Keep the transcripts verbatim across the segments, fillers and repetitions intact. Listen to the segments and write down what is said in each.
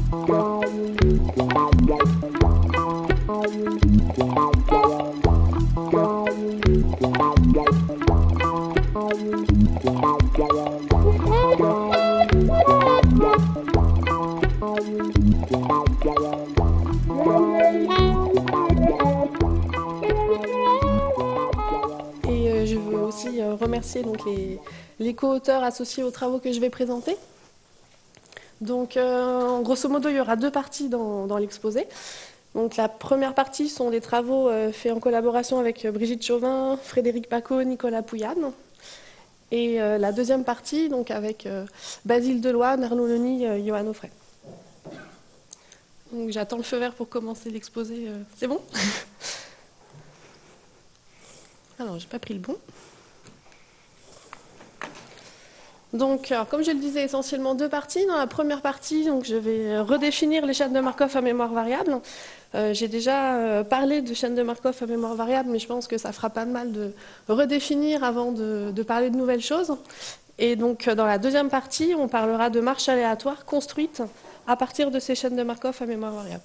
Remercier donc les, les co-auteurs associés aux travaux que je vais présenter. Donc, euh, grosso modo, il y aura deux parties dans, dans l'exposé. Donc, la première partie sont des travaux euh, faits en collaboration avec Brigitte Chauvin, Frédéric Paco, Nicolas Pouyanne. Et euh, la deuxième partie, donc avec euh, Basile Deloye, Arnaud Leny, euh, Johan Offray. Donc, j'attends le feu vert pour commencer l'exposé. Euh, C'est bon? Alors, j'ai pas pris le bon. Donc, alors, comme je le disais, essentiellement deux parties. Dans la première partie, donc, je vais redéfinir les chaînes de Markov à mémoire variable. Euh, J'ai déjà euh, parlé de chaînes de Markov à mémoire variable, mais je pense que ça fera pas de mal de redéfinir avant de, de parler de nouvelles choses. Et donc, dans la deuxième partie, on parlera de marches aléatoires construites à partir de ces chaînes de Markov à mémoire variable.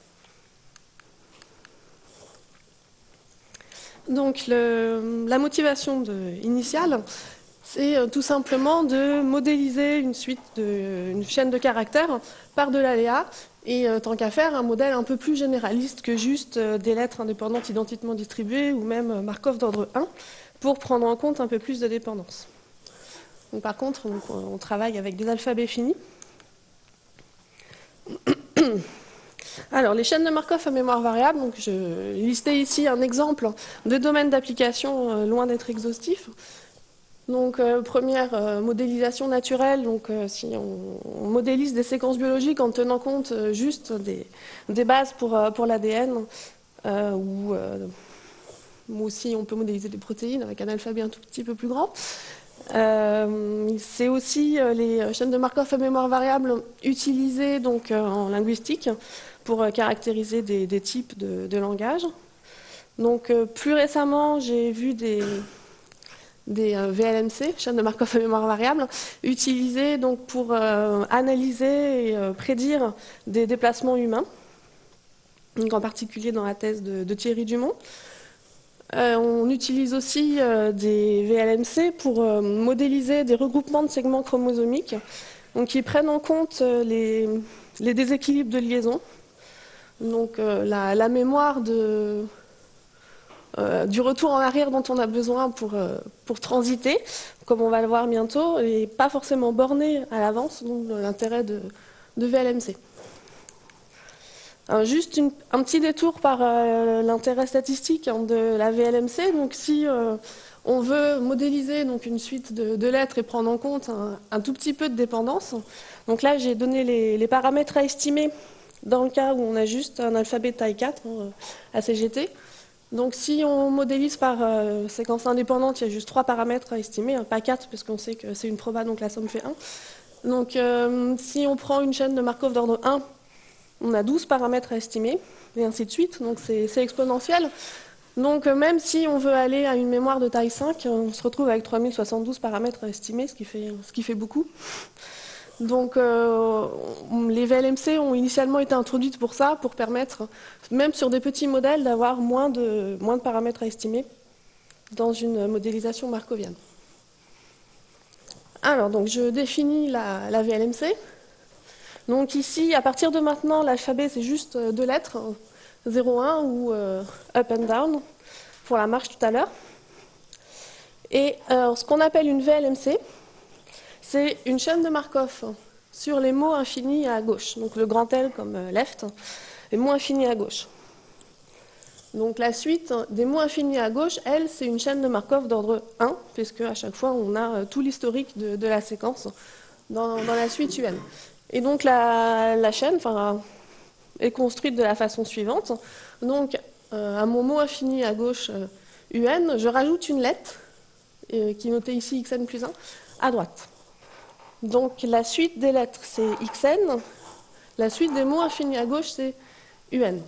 Donc, le, la motivation de, initiale, c'est tout simplement de modéliser une suite, de, une chaîne de caractères par de l'aléa, et euh, tant qu'à faire, un modèle un peu plus généraliste que juste euh, des lettres indépendantes identiquement distribuées, ou même euh, Markov d'ordre un, pour prendre en compte un peu plus de dépendance. Donc, par contre, on, on travaille avec des alphabets finis. Alors, les chaînes de Markov à mémoire variable, donc je listais ici un exemple de domaine d'application euh, loin d'être exhaustif. Donc, euh, première euh, modélisation naturelle, donc euh, si on, on modélise des séquences biologiques en tenant compte euh, juste des, des bases pour, euh, pour l'A D N, euh, ou, euh, ou aussi on peut modéliser des protéines avec un alphabet un tout petit peu plus grand. Euh, c'est aussi euh, les chaînes de Markov à mémoire variable utilisées donc, euh, en linguistique pour euh, caractériser des, des types de, de langage. Donc, euh, plus récemment, j'ai vu des, des euh, V L M C, chaînes de Markov à mémoire variable, utilisées donc, pour euh, analyser et euh, prédire des déplacements humains, donc, en particulier dans la thèse de, de Thierry Dumont. Euh, on utilise aussi euh, des V L M C pour euh, modéliser des regroupements de segments chromosomiques, donc, qui prennent en compte euh, les, les déséquilibres de liaison. Donc euh, la, la mémoire de, euh, du retour en arrière dont on a besoin pour, euh, pour transiter, comme on va le voir bientôt, n'est pas forcément bornée à l'avance, donc l'intérêt de, de V L M C. Alors, juste une, un petit détour par euh, l'intérêt statistique hein, de la V L M C. Donc si euh, on veut modéliser donc, une suite de, de lettres et prendre en compte un, un tout petit peu de dépendance, donc là j'ai donné les, les paramètres à estimer dans le cas où on a juste un alphabet de taille quatre, hein, A C G T. Donc si on modélise par euh, séquence indépendante, il y a juste trois paramètres à estimer, hein, pas quatre, parce qu'on sait que c'est une proba, donc la somme fait un. Donc euh, si on prend une chaîne de Markov d'ordre un, on a douze paramètres à estimer, et ainsi de suite, donc c'est exponentiel. Donc euh, même si on veut aller à une mémoire de taille cinq, on se retrouve avec trois mille soixante-douze paramètres à estimer, ce qui fait, ce qui fait beaucoup. Donc euh, les V L M C ont initialement été introduites pour ça, pour permettre, même sur des petits modèles, d'avoir moins de, moins de paramètres à estimer dans une modélisation markovienne. Alors, donc, je définis la, la V L M C. Donc ici, à partir de maintenant, l'alphabet, c'est juste deux lettres, zéro un ou euh, up and down, pour la marche tout à l'heure. Et euh, ce qu'on appelle une V L M C, c'est une chaîne de Markov sur les mots infinis à gauche. Donc le grand L comme left, les mots infinis à gauche. Donc la suite des mots infinis à gauche, elle, c'est une chaîne de Markov d'ordre un, puisque à chaque fois, on a tout l'historique de, de la séquence dans, dans la suite U N. Et donc la, la chaîne enfin, est construite de la façon suivante. Donc euh, à mon mot infini à gauche euh, U N, je rajoute une lettre, euh, qui est notée ici xn plus un, à droite. Donc la suite des lettres, c'est xn. La suite des mots infinis à gauche, c'est U N.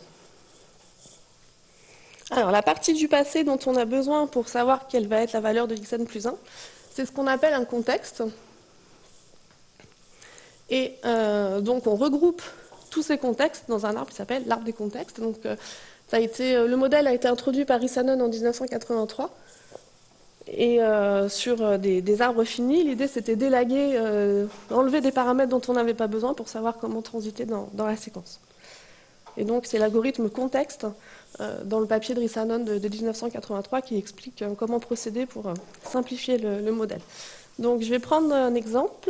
Alors la partie du passé dont on a besoin pour savoir quelle va être la valeur de xn plus un, c'est ce qu'on appelle un contexte. Et euh, donc on regroupe tous ces contextes dans un arbre qui s'appelle l'arbre des contextes. Donc, euh, ça a été, euh, le modèle a été introduit par Rissanen en mille neuf cent quatre-vingt-trois. Et euh, sur euh, des, des arbres finis, l'idée c'était d'élaguer, euh, enlever des paramètres dont on n'avait pas besoin pour savoir comment transiter dans, dans la séquence. Et donc c'est l'algorithme contexte euh, dans le papier de Rissanen de, de mille neuf cent quatre-vingt-trois qui explique euh, comment procéder pour euh, simplifier le, le modèle. Donc je vais prendre un exemple,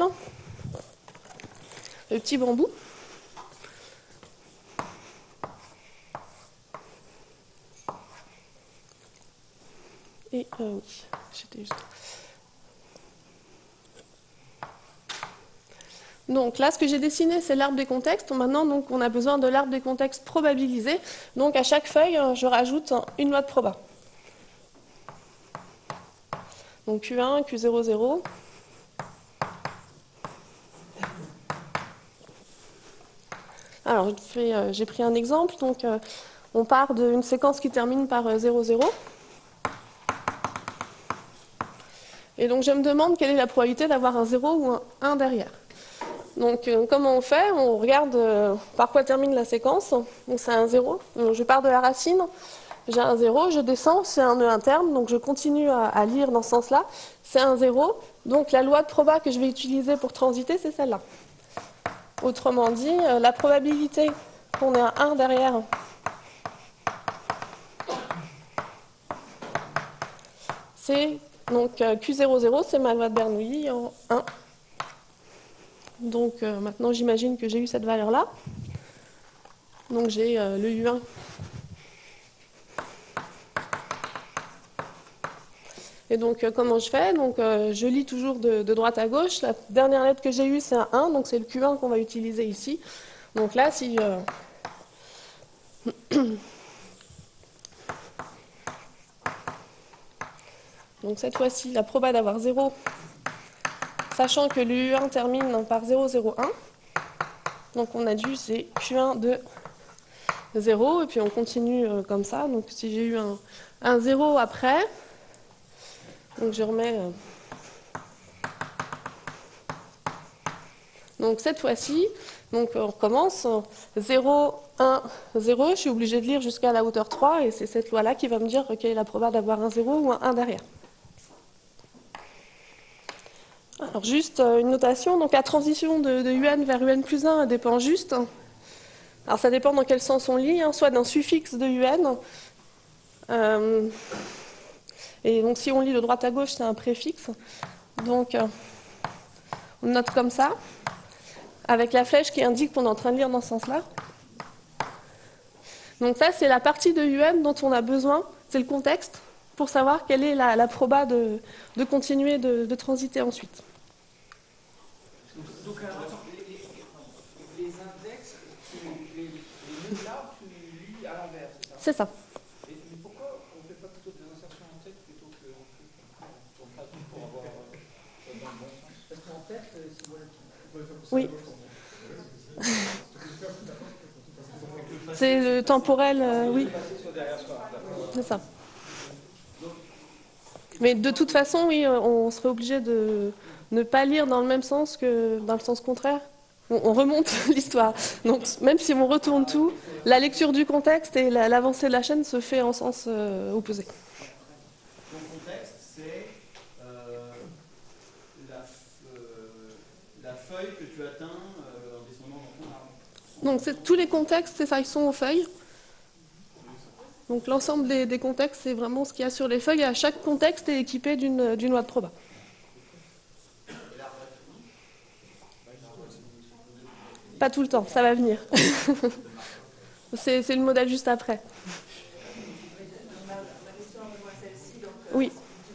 le petit bambou. Et euh, oui, j'étais juste... Donc là, ce que j'ai dessiné, c'est l'arbre des contextes. Maintenant, donc, on a besoin de l'arbre des contextes probabilisé. Donc à chaque feuille, je rajoute une loi de proba. Donc Q un, Q zéro zéro. Alors, j'ai euh, pris un exemple. Donc, euh, on part d'une séquence qui termine par euh, zéro zéro. Et donc, je me demande quelle est la probabilité d'avoir un zéro ou un un derrière. Donc, euh, comment on fait? On regarde euh, par quoi termine la séquence. Donc, c'est un zéro. Donc, je pars de la racine. J'ai un zéro, je descends, c'est un nœud interne. Donc, je continue à, à lire dans ce sens-là. C'est un zéro. Donc, la loi de proba que je vais utiliser pour transiter, c'est celle-là. Autrement dit, euh, la probabilité qu'on ait un un derrière, c'est donc euh, Q zéro zéro, c'est ma loi de Bernoulli en un. Donc euh, maintenant, j'imagine que j'ai eu cette valeur-là. Donc j'ai euh, le U un. Et donc euh, comment je fais? Donc euh, je lis toujours de, de droite à gauche. La dernière lettre que j'ai eue, c'est un un, donc c'est le Q un qu'on va utiliser ici. Donc là, si... Euh... donc cette fois-ci, la proba d'avoir zéro, sachant que le U un termine par zéro zéro un. Donc on a dû, c'est Q un de zéro, et puis on continue euh, comme ça. Donc si j'ai eu un, un zéro après, donc je remets... Euh, donc cette fois-ci, donc on recommence, zéro, un, zéro, je suis obligé de lire jusqu'à la hauteur trois, et c'est cette loi-là qui va me dire quelle est la probabilité d'avoir un zéro ou un un derrière. Alors juste euh, une notation, donc la transition de, de U N vers U N plus un dépend juste. Alors ça dépend dans quel sens on lit, hein, soit d'un suffixe de U N, euh, et donc si on lit de droite à gauche, c'est un préfixe. Donc euh, on note comme ça, avec la flèche qui indique qu'on est en train de lire dans ce sens-là. Donc ça, c'est la partie de U N dont on a besoin, c'est le contexte, pour savoir quelle est la, la proba de, de continuer de, de transiter ensuite. Donc, alors, attends, les, les, les index, tu, les, les nœuds là, tu lis à l'envers, c'est ça? C'est ça. Et, mais pourquoi on ne fait pas plutôt des insertions en tête plutôt que en pratique pour avoir euh, dans le bon sens? Parce qu'en tête, c'est voilà. Oui. C'est le temporel, euh, oui. C'est ça. Mais de toute façon, oui, on serait obligé de ne pas lire dans le même sens que dans le sens contraire. On, on remonte l'histoire. Donc, même si on retourne tout, la lecture du contexte et la, l'avancée de la chaîne se fait en sens euh, opposé. Ton contexte, c'est euh, la, euh, la feuille que tu atteins euh, en descendant dans ton arbre. Donc, c'est, tous les contextes, c'est ça, ils sont aux feuilles. Donc, l'ensemble des, des contextes, c'est vraiment ce qu'il y a sur les feuilles. Et à chaque contexte est équipé d'une, d'une loi de proba. Pas tout le temps, ça va venir. c'est, c'est le modèle juste après. Oui.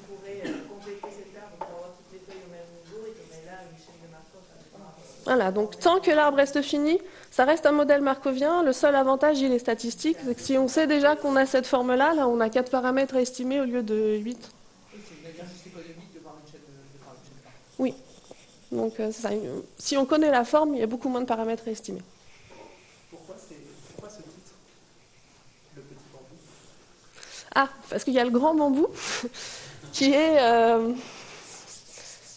Voilà, donc tant que l'arbre reste fini, ça reste un modèle markovien. Le seul avantage, il est statistique. C'est que si on sait déjà qu'on a cette forme-là, là, on a quatre paramètres à estimer au lieu de huit. Oui. Donc, euh, c'est ça. Si on connaît la forme, il y a beaucoup moins de paramètres à estimer. Pourquoi, c'est, pourquoi ce titre, le petit bambou? Ah, parce qu'il y a le grand bambou, qui est... Euh...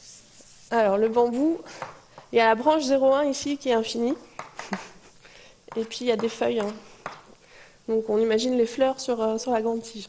Alors, le bambou, il y a la branche zéro un ici qui est infinie. Et puis il y a des feuilles. Hein. Donc on imagine les fleurs sur, euh, sur la grande tige.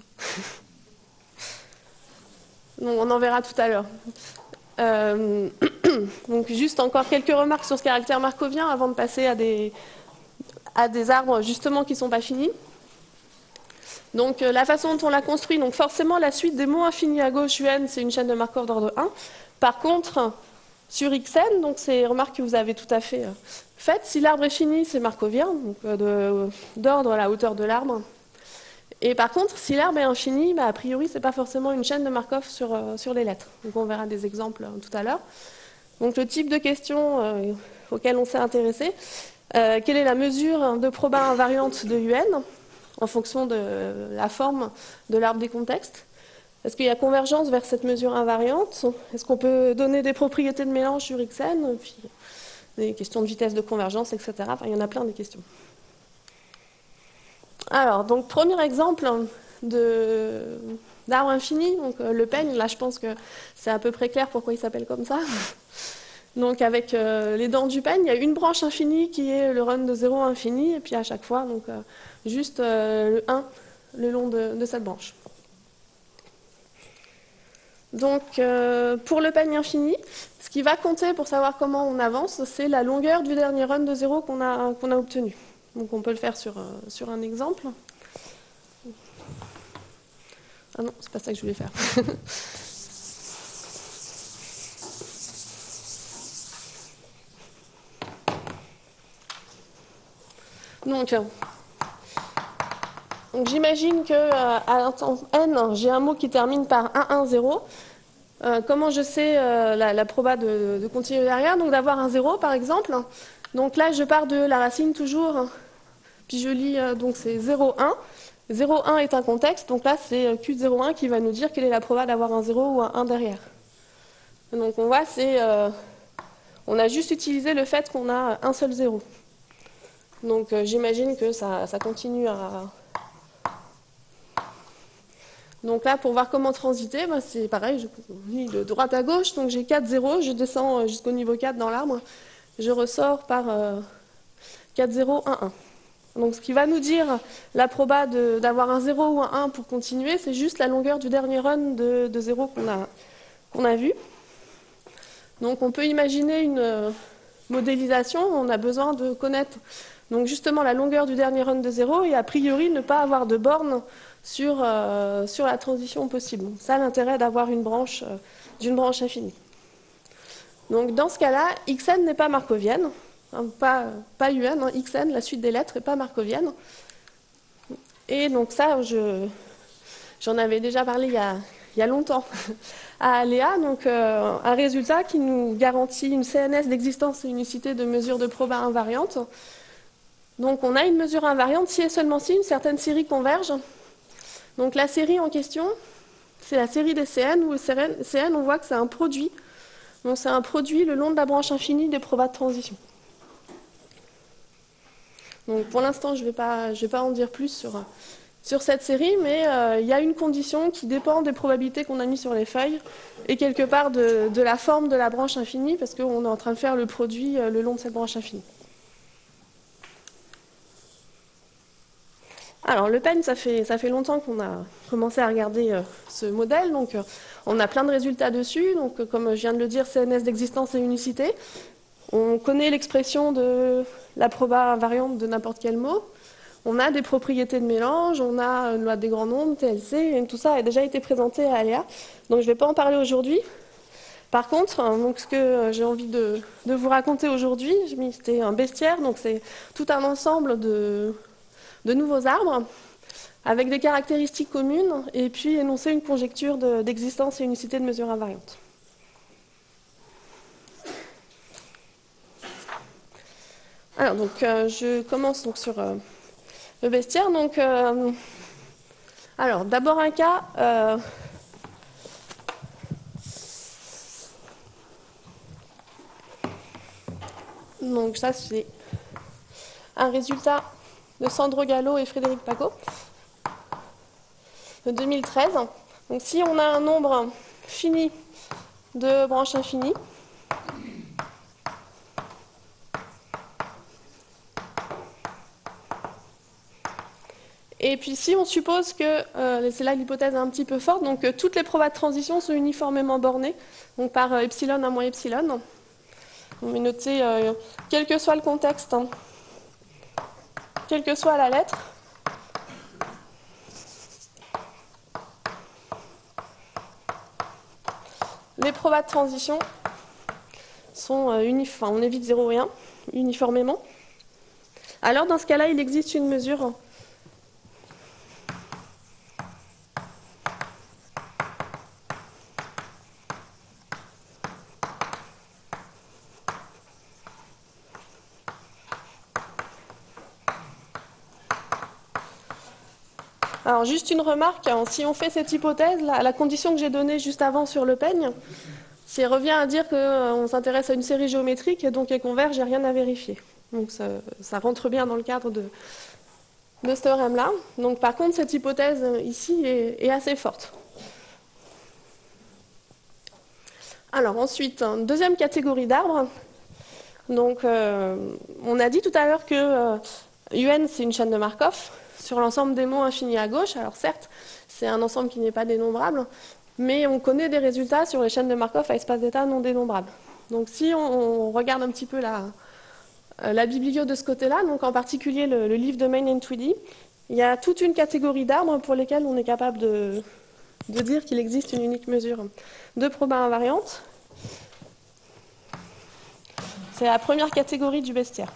Donc, on en verra tout à l'heure. Euh, donc juste encore quelques remarques sur ce caractère markovien avant de passer à des, à des arbres justement qui ne sont pas finis. Donc euh, la façon dont on l'a construit, donc forcément la suite des mots infinis à gauche U N, c'est une chaîne de Markov d'ordre un. Par contre, sur X N, donc c'est une remarque que vous avez tout à fait euh, faite, si l'arbre est fini, c'est markovien, donc euh, d'ordre à la hauteur de l'arbre. Et par contre, si l'arbre est infini, bah, a priori, ce n'est pas forcément une chaîne de Markov sur, euh, sur les lettres. Donc on verra des exemples euh, tout à l'heure. Donc le type de question euh, auquel on s'est intéressé, euh, quelle est la mesure de proba invariante de U N en fonction de la forme de l'arbre des contextes? Est-ce qu'il y a convergence vers cette mesure invariante? Est-ce qu'on peut donner des propriétés de mélange sur X N? Puis des questions de vitesse de convergence, et cetera. Enfin, il y en a plein des questions. Alors, donc, premier exemple d'arbre infini, donc euh, le peigne, là je pense que c'est à peu près clair pourquoi il s'appelle comme ça. Donc avec euh, les dents du peigne, il y a une branche infinie qui est le run de zéro à infini, et puis à chaque fois, donc, euh, juste euh, le un le long de, de cette branche. Donc euh, pour le peigne infini, ce qui va compter pour savoir comment on avance, c'est la longueur du dernier run de zéro qu'on a, qu'on a obtenu. Donc on peut le faire sur, euh, sur un exemple. Ah non, c'est pas ça que je voulais faire. donc, donc j'imagine que euh, à l'instant n, j'ai un mot qui termine par un, un, zéro. Euh, comment je sais euh, la, la proba de, de continuer derrière? Donc d'avoir un zéro par exemple. Donc là, je pars de la racine toujours. Puis je lis, euh, donc c'est zéro, un. zéro, un est un contexte, donc là c'est Q zéro un qui va nous dire quelle est la proba d'avoir un zéro ou un un derrière. Donc on voit, c'est, euh, on a juste utilisé le fait qu'on a un seul zéro. Donc euh, j'imagine que ça, ça continue à... Donc là, pour voir comment transiter, bah, c'est pareil, je lis de droite à gauche, donc j'ai quatre zéros, je descends jusqu'au niveau quatre dans l'arbre, je ressors par euh, quatre zéro un un. Donc ce qui va nous dire la proba d'avoir un zéro ou un un pour continuer, c'est juste la longueur du dernier run de, de zéro qu'on a, qu'on a vu. Donc on peut imaginer une euh, modélisation où on a besoin de connaître donc justement la longueur du dernier run de zéro et a priori ne pas avoir de borne sur, euh, sur la transition possible. Ça l'intérêt d'avoir une branche euh, d'une branche infinie. Donc dans ce cas-là, Xn n'est pas markovienne. Hein, pas, pas U N, hein, Xn, la suite des lettres, n'est pas markovienne. Et donc ça, je, j'en avais déjà parlé il y a, il y a longtemps à Aléa, donc euh, un résultat qui nous garantit une C N S d'existence et unicité de mesure de proba invariante. Donc on a une mesure invariante si et seulement si une certaine série converge. Donc la série en question, c'est la série des C N, où le C N, on voit que c'est un produit. Donc c'est un produit le long de la branche infinie des probas de transition. Donc pour l'instant, je ne vais pas, je vais pas en dire plus sur, sur cette série, mais euh, il y a une condition qui dépend des probabilités qu'on a mis sur les feuilles et quelque part de, de la forme de la branche infinie, parce qu'on est en train de faire le produit euh, le long de cette branche infinie. Alors le peigne, ça fait, ça fait longtemps qu'on a commencé à regarder euh, ce modèle, donc euh, on a plein de résultats dessus, donc euh, comme je viens de le dire, C N S d'existence et unicité. On connaît l'expression de la proba invariante de n'importe quel mot. On a des propriétés de mélange, on a une loi des grands nombres, T L C, et tout ça a déjà été présenté à Aléa. Donc je ne vais pas en parler aujourd'hui. Par contre, donc, ce que j'ai envie de, de vous raconter aujourd'hui, c'était un bestiaire, donc c'est tout un ensemble de, de nouveaux arbres avec des caractéristiques communes et puis énoncer une conjecture d'existence et unicité de mesure invariante. Alors, donc, euh, je commence donc, sur euh, le bestiaire. Donc, euh, alors, d'abord un cas. Euh, donc, ça, c'est un résultat de Sandro Gallo et Frédéric Paco de deux mille treize. Donc, si on a un nombre fini de branches infinies, Et puis si on suppose que, euh, c'est là l'hypothèse est un petit peu forte, donc euh, toutes les probas de transition sont uniformément bornées, donc par euh, epsilon à moins epsilon. On va noter, euh, quel que soit le contexte, hein, quelle que soit la lettre, les probas de transition sont euh, uniformes. On évite zéro et un uniformément. Alors dans ce cas-là, il existe une mesure Alors, juste une remarque, hein, si on fait cette hypothèse, la, la condition que j'ai donnée juste avant sur le peigne, c'est revient à dire qu'on euh, s'intéresse à une série géométrique et donc elle converge, il n'y a rien à vérifier. Donc ça, ça rentre bien dans le cadre de, de ce théorème-là. Donc par contre, cette hypothèse euh, ici est, est assez forte. Alors ensuite, une deuxième catégorie d'arbres. Donc euh, on a dit tout à l'heure que euh, U N c'est une chaîne de Markov sur l'ensemble des mots infinis à gauche. Alors certes, c'est un ensemble qui n'est pas dénombrable, mais on connaît des résultats sur les chaînes de Markov à espace d'état non dénombrables. Donc si on, on regarde un petit peu la, la biblio de ce côté-là, donc en particulier le, le livre de Main and Tweedy, il y a toute une catégorie d'arbres pour lesquels on est capable de, de dire qu'il existe une unique mesure de proba invariante. C'est la première catégorie du bestiaire.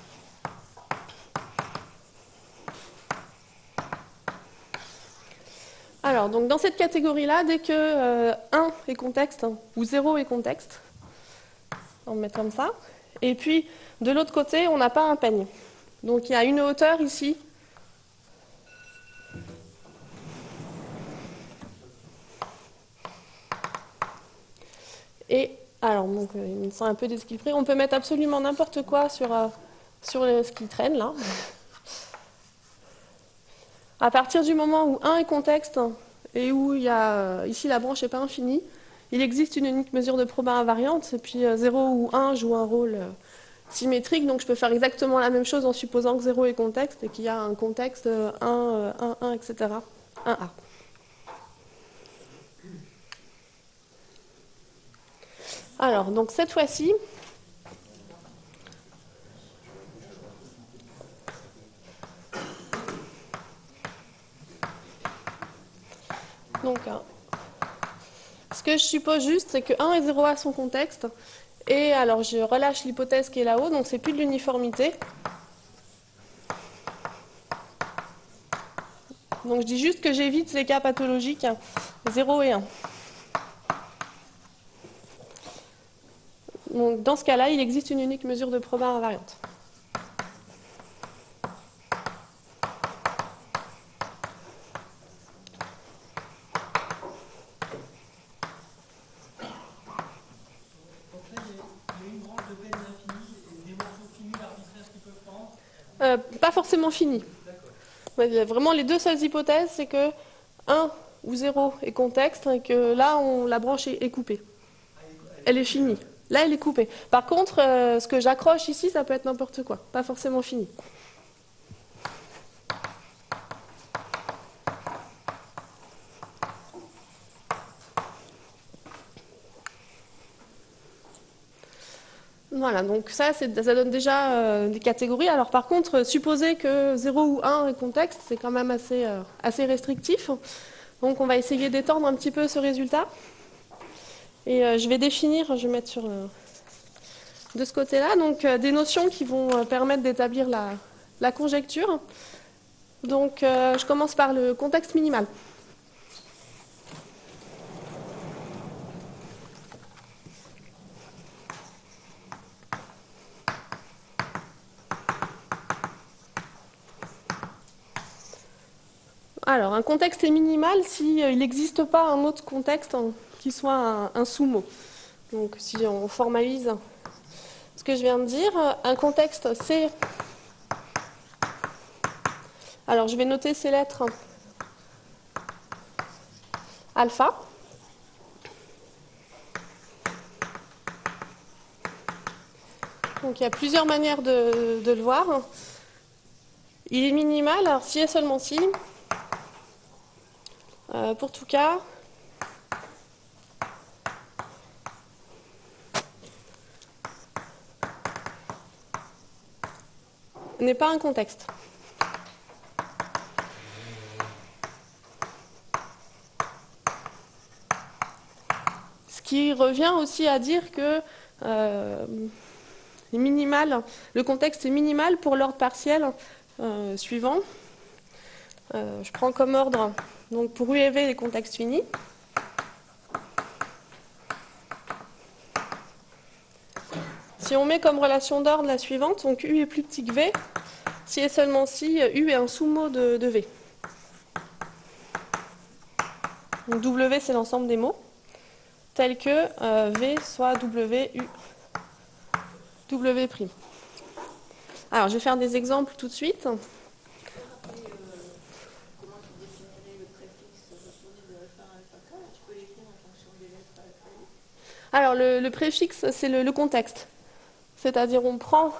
Alors, donc dans cette catégorie-là, dès que euh, un est contexte, hein, ou zéro est contexte, on va mettre comme ça, et puis de l'autre côté, on n'a pas un peigne. Donc il y a une hauteur ici. Et, alors, donc, il me semble un peu déséquilibré, on peut mettre absolument n'importe quoi sur, euh, sur le, ce qui traîne, là. À partir du moment où un est contexte, et où il y a, ici la branche n'est pas infinie, il existe une unique mesure de proba invariante, et puis zéro ou un joue un rôle symétrique, donc je peux faire exactement la même chose en supposant que zéro est contexte, et qu'il y a un contexte un, un, un, et cetera, un A. Alors, donc cette fois-ci, donc, ce que je suppose juste, c'est que un et zéro a son contexte, et alors je relâche l'hypothèse qui est là-haut, donc c'est plus de l'uniformité. Donc je dis juste que j'évite les cas pathologiques zéro et un. Donc dans ce cas-là, il existe une unique mesure de proba invariante. Euh, pas forcément fini. Ouais, vraiment, les deux seules hypothèses, c'est que un ou zéro est contexte et que là, on, la branche est, est coupée. Elle est finie. Là, elle est coupée. Par contre, euh, ce que j'accroche ici, ça peut être n'importe quoi. Pas forcément fini. Voilà, donc ça, ça donne déjà euh, des catégories. Alors par contre, supposer que zéro ou un est contexte, c'est quand même assez, euh, assez restrictif. Donc on va essayer d'étendre un petit peu ce résultat. Et euh, je vais définir, je vais mettre sur euh, de ce côté-là, donc euh, des notions qui vont euh, permettre d'établir la, la conjecture. Donc euh, je commence par le contexte minimal. Alors, un contexte est minimal s'il euh, n'existe pas un autre contexte hein, qui soit un, un sous-mot. Donc, si on formalise ce que je viens de dire, un contexte, c'est... Alors, je vais noter ces lettres alpha. Donc, il y a plusieurs manières de, de le voir. Il est minimal, alors si et seulement si Euh, pour tout cas, n'est pas un contexte. Ce qui revient aussi à dire que euh, minimal, le contexte est minimal pour l'ordre partiel euh, suivant. Euh, je prends comme ordre, donc pour U et V, les contextes finis. Si on met comme relation d'ordre la suivante, donc U est plus petit que V, si et seulement si U est un sous-mot de, de V. Donc W, c'est l'ensemble des mots, tel que euh, V soit W, U, W'. Alors, je vais faire des exemples tout de suite. Alors, le, le préfixe, c'est le, le contexte. C'est-à-dire, on prend,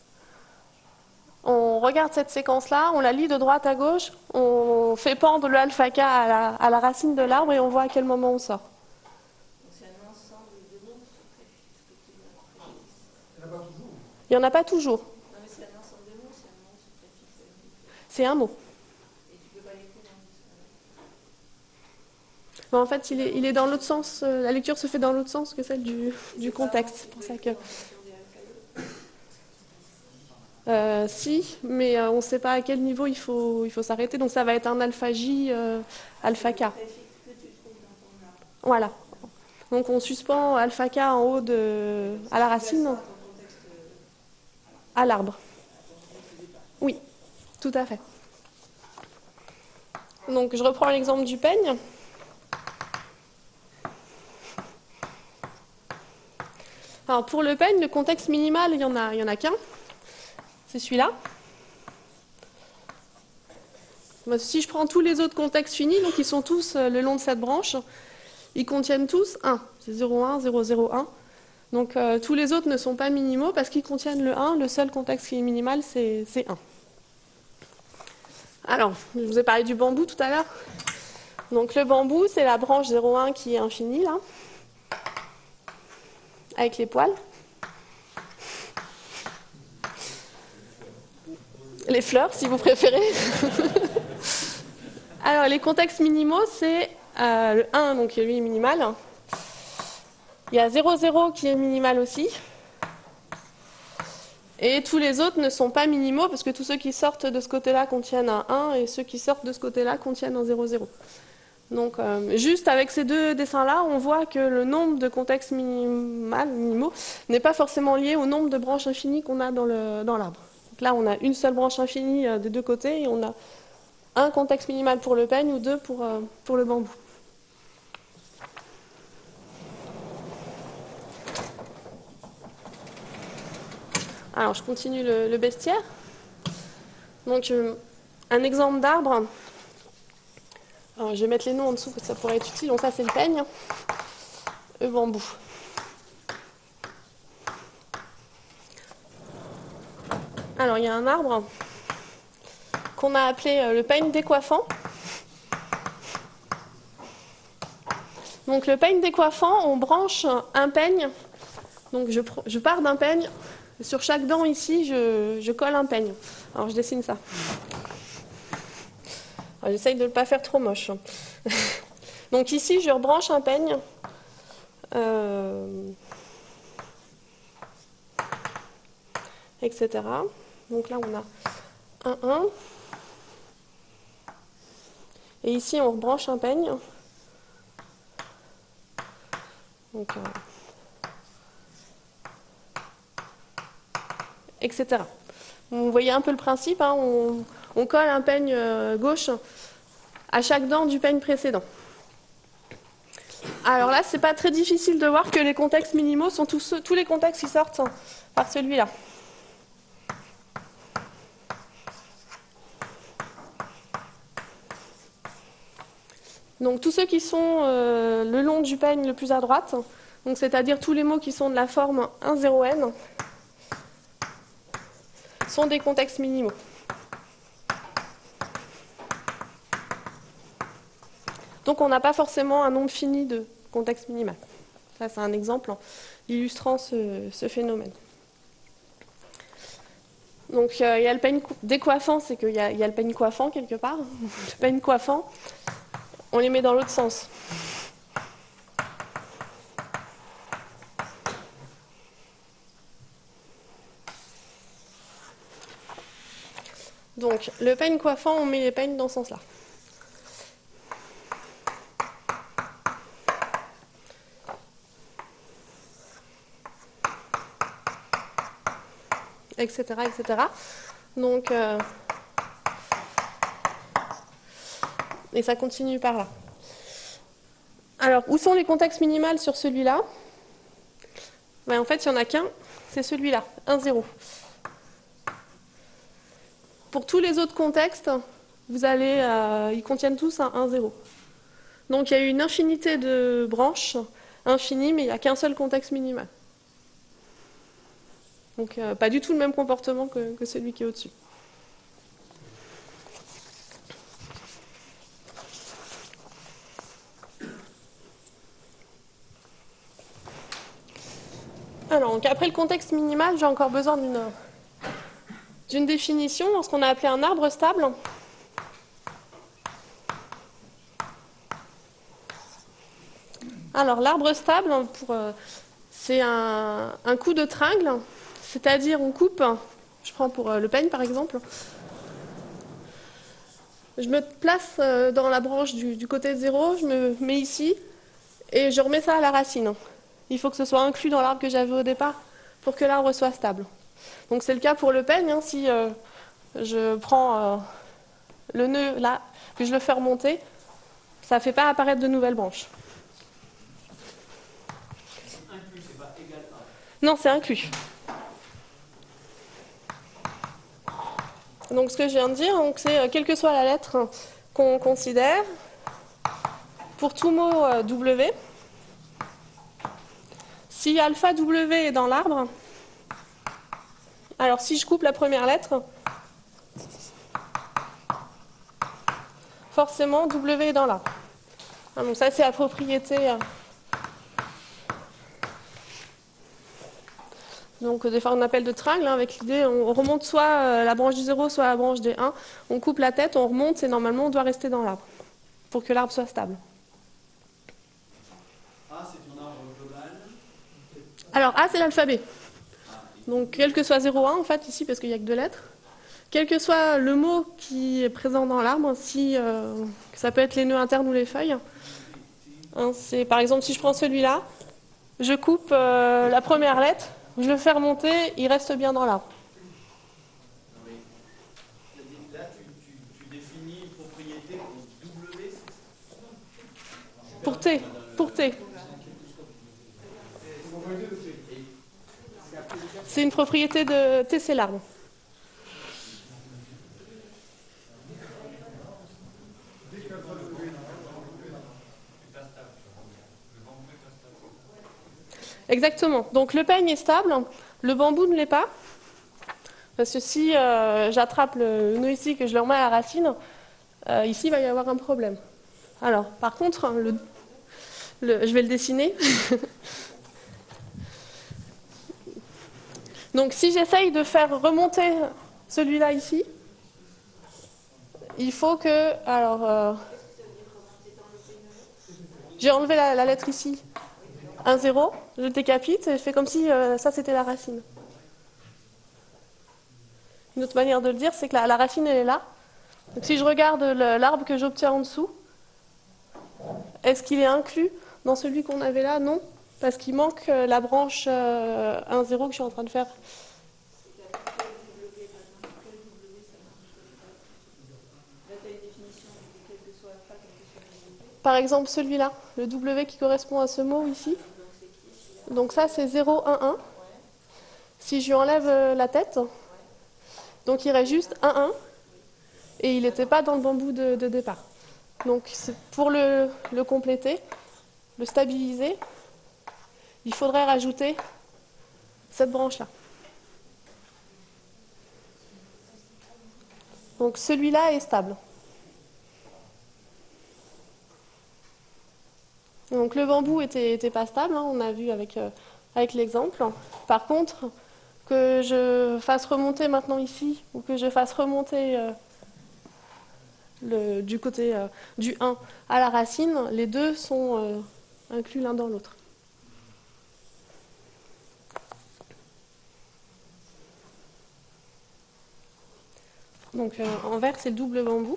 on regarde cette séquence-là, on la lit de droite à gauche, on fait pendre le alpha k à la, à la racine de l'arbre et on voit à quel moment on sort. C'est un ensemble de mots, ce préfixe. Il n'y en a pas toujours. Il n'y en a pas toujours. Non, mais c'est un ensemble de mots, c'est un mot, ce préfixe. C'est un mot. Et tu peux pas l'écrire dans le Mais en fait, il est, il est dans l'autre sens. La lecture se fait dans l'autre sens que celle du, du contexte. C'est pour ça que... Euh, si, mais euh, on ne sait pas à quel niveau il faut, il faut s'arrêter. Donc ça va être un alpha J, euh, alpha K. Voilà. Donc on suspend alpha K en haut de, à la racine, à l'arbre. Oui, tout à fait. Donc je reprends l'exemple du peigne. Alors pour le peigne, le contexte minimal, il n'y en a, il y en a qu'un. C'est celui-là. Si je prends tous les autres contextes finis, donc ils sont tous le long de cette branche, ils contiennent tous un. C'est zéro un, zéro zéro un. Donc euh, tous les autres ne sont pas minimaux parce qu'ils contiennent le un. Le seul contexte qui est minimal, c'est un. Alors, je vous ai parlé du bambou tout à l'heure. Donc le bambou, c'est la branche zéro un qui est infinie, là, avec les poils. Les fleurs, si vous préférez. Alors, les contextes minimaux, c'est euh, le un, donc lui est minimal. Il y a zéro zéro qui est minimal aussi. Et tous les autres ne sont pas minimaux, parce que tous ceux qui sortent de ce côté-là contiennent un un, et ceux qui sortent de ce côté-là contiennent un zéro zéro. Donc, euh, juste avec ces deux dessins-là, on voit que le nombre de contextes minimal, minimaux n'est pas forcément lié au nombre de branches infinies qu'on a dans l'arbre. Dans Donc là, on a une seule branche infinie euh, des deux côtés, et on a un contexte minimal pour le peigne ou deux pour, euh, pour le bambou. Alors, je continue le, le bestiaire. Donc, euh, un exemple d'arbre. Alors, je vais mettre les noms en dessous, parce que ça pourrait être utile. Donc, ça, c'est le peigne. Le bambou. Alors, il y a un arbre qu'on a appelé euh, le peigne décoiffant. Donc, le peigne décoiffant, on branche un peigne. Donc, je, je pars d'un peigne. Sur chaque dent ici, je, je colle un peigne. Alors, je dessine ça. J'essaye de ne pas faire trop moche. Donc ici, je rebranche un peigne. Euh, et cetera. Donc là, on a un, un. Et ici, on rebranche un peigne. Donc, euh, et cetera. Vous voyez un peu le principe, hein, on, on colle un peigne euh, gauche à chaque dent du peigne précédent. Alors là, c'est pas très difficile de voir que les contextes minimaux sont tous, ceux, tous les contextes qui sortent par celui-là. Donc tous ceux qui sont euh, le long du peigne le plus à droite, donc c'est-à-dire tous les mots qui sont de la forme un zéro n, sont des contextes minimaux. Donc on n'a pas forcément un nombre fini de contextes minimal. Ça, c'est un exemple illustrant ce, ce phénomène. Donc euh, il y a le peigne décoiffant, c'est qu'il y, y a le peigne coiffant quelque part. Le peigne coiffant, on les met dans l'autre sens. Donc le peigne coiffant, on met les peignes dans ce sens-là. Etc, et cetera. Donc, euh, et ça continue par là. Alors, où sont les contextes minimales sur celui-là? Ben, en fait, il n'y en a qu'un, c'est celui-là, un zéro. Pour tous les autres contextes, vous allez, euh, ils contiennent tous un un zéro. Donc, il y a une infinité de branches, infinies, mais il n'y a qu'un seul contexte minimal. Donc, euh, pas du tout le même comportement que, que celui qui est au-dessus. Alors, donc après le contexte minimal, j'ai encore besoin d'une d'une définition dans ce qu'on a appelé un arbre stable. Alors, l'arbre stable, pour, euh, c'est un, un coup de tringle, c'est-à-dire on coupe, je prends pour euh, le peigne par exemple, je me place euh, dans la branche du, du côté de zéro, je me mets ici, et je remets ça à la racine. Il faut que ce soit inclus dans l'arbre que j'avais au départ pour que l'arbre soit stable. Donc c'est le cas pour le peigne, hein, si euh, je prends euh, le nœud là, que je le fais remonter, ça ne fait pas apparaître de nouvelles branches. Inclus, c'est pas égal à. Non, c'est inclus. Donc ce que je viens de dire, c'est euh, quelle que soit la lettre qu'on considère, pour tout mot euh, W, si alpha W est dans l'arbre, alors si je coupe la première lettre, forcément W est dans l'arbre. Donc ça c'est la propriété. Donc des fois on appelle de tringle, hein, avec l'idée, on remonte soit la branche du zéro, soit la branche des un, on coupe la tête, on remonte, et normalement on doit rester dans l'arbre, pour que l'arbre soit stable. A, c'est ton arbre global. Alors A c'est l'alphabet. Donc quel que soit zéro, un en fait ici, parce qu'il n'y a que deux lettres, quel que soit le mot qui est présent dans l'arbre, si, euh, ça peut être les nœuds internes ou les feuilles, hein, c'est, par exemple si je prends celui-là, je coupe euh, la première lettre, je le fais remonter, il reste bien dans l'arbre. Non, mais là, tu, tu, tu définis une propriété pour W, c'est Pour T, pour T. C'est une propriété de T, c'est l'arbre. Exactement. Donc le peigne est stable, le bambou ne l'est pas. Parce que si euh, j'attrape le nœud ici, que je le remets à la racine, euh, ici il va y avoir un problème. Alors, par contre, le, le, je vais le dessiner. Donc si j'essaye de faire remonter celui-là ici, il faut que... Alors, euh, j'ai enlevé la, la lettre ici, un zéro, je décapite et je fais comme si euh, ça c'était la racine. Une autre manière de le dire, c'est que la, la racine elle est là. Donc si je regarde l'arbre que j'obtiens en dessous, est-ce qu'il est inclus dans celui qu'on avait là? Non, parce qu'il manque la branche euh, un zéro que je suis en train de faire. Par exemple celui-là, le W qui correspond à ce mot ici. Donc ça c'est zéro, un, un. Si je lui enlève la tête, donc il reste juste un, un. Et il n'était pas dans le bambou de, de départ. Donc pour le, le compléter, le stabiliser, il faudrait rajouter cette branche-là. Donc celui-là est stable. Donc le bambou était, était pas stable, hein, on a vu avec, euh, avec l'exemple. Par contre, que je fasse remonter maintenant ici, ou que je fasse remonter euh, le, du côté euh, du un à la racine, les deux sont euh, inclus l'un dans l'autre. Donc euh, en vert, c'est le double bambou.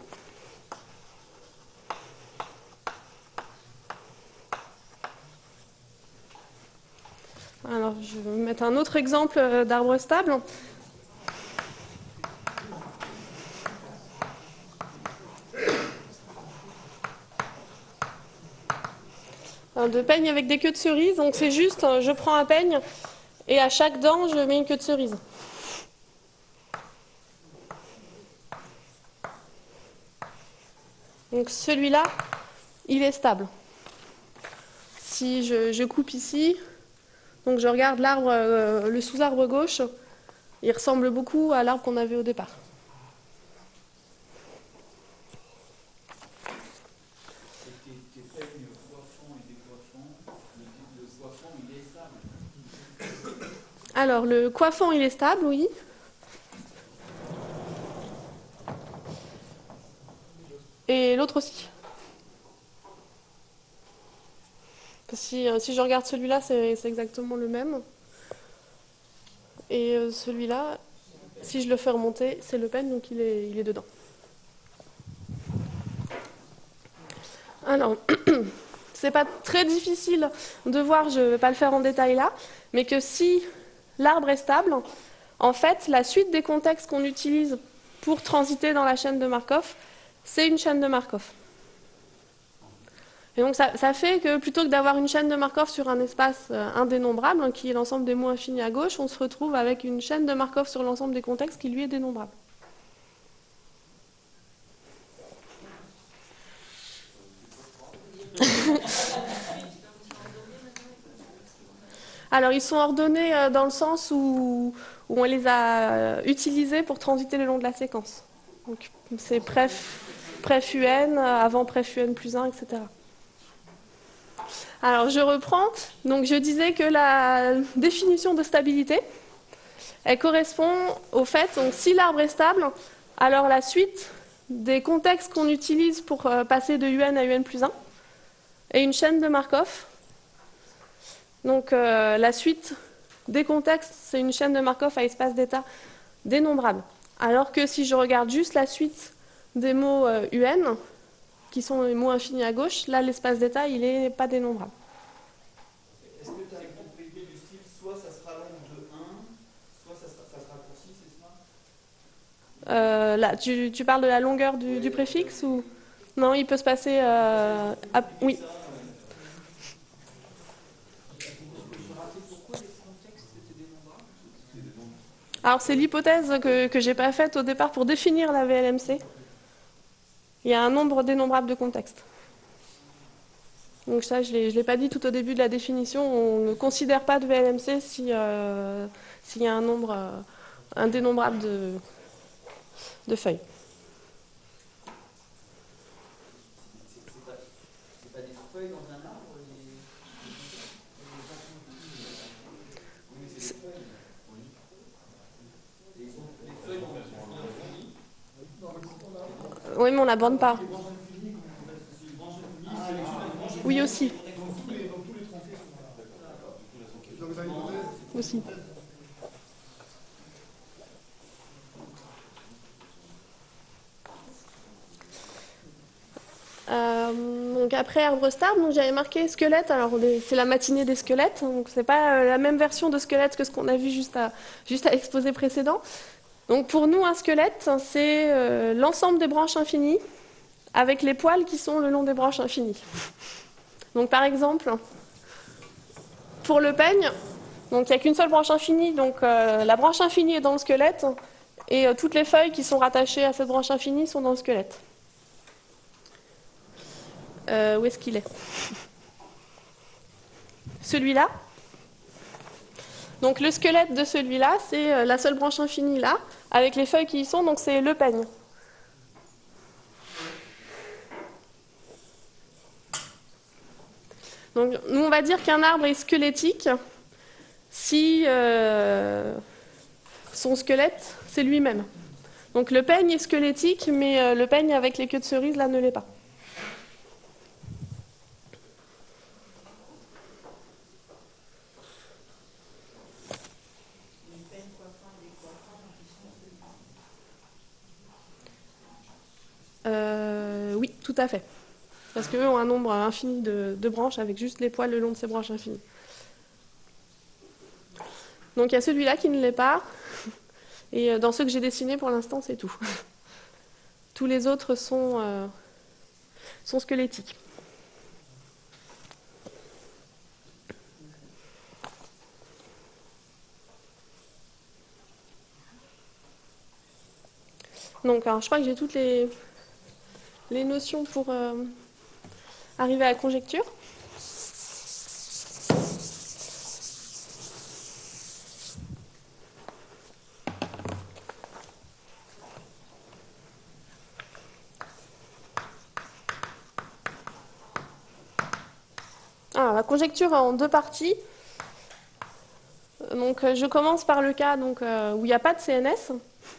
Alors, je vais mettre un autre exemple d'arbre stable. De peigne avec des queues de cerise. Donc c'est juste, je prends un peigne et à chaque dent, je mets une queue de cerise. Donc celui-là, il est stable. Si je, je coupe ici, donc je regarde l'arbre, euh, le sous-arbre gauche, il ressemble beaucoup à l'arbre qu'on avait au départ. Alors le coiffant, il est stable, oui. Et l'autre aussi. Si, si je regarde celui-là, c'est exactement le même. Et celui-là, si je le fais remonter, c'est le peigne, donc il est, il est dedans. Alors, c'est pas très difficile de voir, je ne vais pas le faire en détail là, mais que si l'arbre est stable, en fait, la suite des contextes qu'on utilise pour transiter dans la chaîne de Markov, c'est une chaîne de Markov. Et donc ça, ça fait que plutôt que d'avoir une chaîne de Markov sur un espace euh, indénombrable, hein, qui est l'ensemble des mots infinis à gauche, on se retrouve avec une chaîne de Markov sur l'ensemble des contextes qui lui est dénombrable. Alors ils sont ordonnés euh, dans le sens où, où on les a euh, utilisés pour transiter le long de la séquence. Donc c'est préf, préf U N, avant préf U N plus un, et cetera. Alors je reprends, donc je disais que la définition de stabilité, elle correspond au fait, donc si l'arbre est stable, alors la suite des contextes qu'on utilise pour passer de U N à U N plus un est une chaîne de Markov. Donc euh, la suite des contextes, c'est une chaîne de Markov à espace d'état dénombrable. Alors que si je regarde juste la suite des mots euh, U N, qui sont les mots infinis à gauche, là l'espace d'état il n'est pas dénombrable. Est-ce que tu as une propriété du style soit ça se rallonge de un, soit ça se, ça se raccourcit, c'est ça euh, là, tu, tu parles de la longueur du, oui, du préfixe ou... Non, il peut se passer... Euh, à... Oui. Alors c'est l'hypothèse que, que je n'ai pas faite au départ pour définir la V L M C. Il y a un nombre dénombrable de contextes. Donc ça, je ne l'ai pas dit tout au début de la définition, on ne considère pas de V L M C si, euh, s'il y a un nombre euh, indénombrable de, de feuilles. C'est pas, pas des feuilles dans un arbre les... Oui, c'est des feuilles. Oui. Les feuilles dans Oui, mais on n'aborde pas. Oui, aussi. Aussi. Euh, donc après arbre stable, donc j'avais marqué squelette. Alors c'est la matinée des squelettes, donc c'est pas la même version de squelette que ce qu'on a vu juste à juste à l'exposé précédent. Donc pour nous un squelette, c'est euh, l'ensemble des branches infinies avec les poils qui sont le long des branches infinies. Donc par exemple, pour le peigne, donc il n'y a qu'une seule branche infinie, donc euh, la branche infinie est dans le squelette, et euh, toutes les feuilles qui sont rattachées à cette branche infinie sont dans le squelette. Euh, où est-ce qu'il est, Celui-là. Donc le squelette de celui-là, c'est euh, la seule branche infinie là, avec les feuilles qui y sont, donc c'est le peigne. Donc, nous, on va dire qu'un arbre est squelettique si euh, son squelette, c'est lui-même. Donc, le peigne est squelettique, mais euh, le peigne avec les queues de cerise, là, ne l'est pas. Euh, oui, tout à fait. Parce qu'eux ont un nombre infini de, de branches avec juste les poils le long de ces branches infinies. Donc il y a celui-là qui ne l'est pas. Et dans ceux que j'ai dessinés pour l'instant, c'est tout. Tous les autres sont, euh, sont squelettiques. Donc alors, je crois que j'ai toutes les, les notions pour euh, arriver à la conjecture. Alors, la conjecture en deux parties. Donc, je commence par le cas donc, euh, où il n'y a pas de C N S.